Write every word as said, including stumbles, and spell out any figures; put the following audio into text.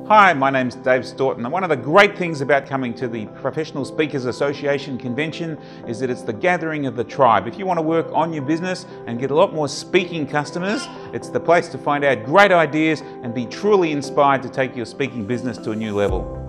Hi, my name's Dave Staughton, and one of the great things about coming to the Professional Speakers Association convention is that it's the gathering of the tribe. If you want to work on your business and get a lot more speaking customers, it's the place to find out great ideas and be truly inspired to take your speaking business to a new level.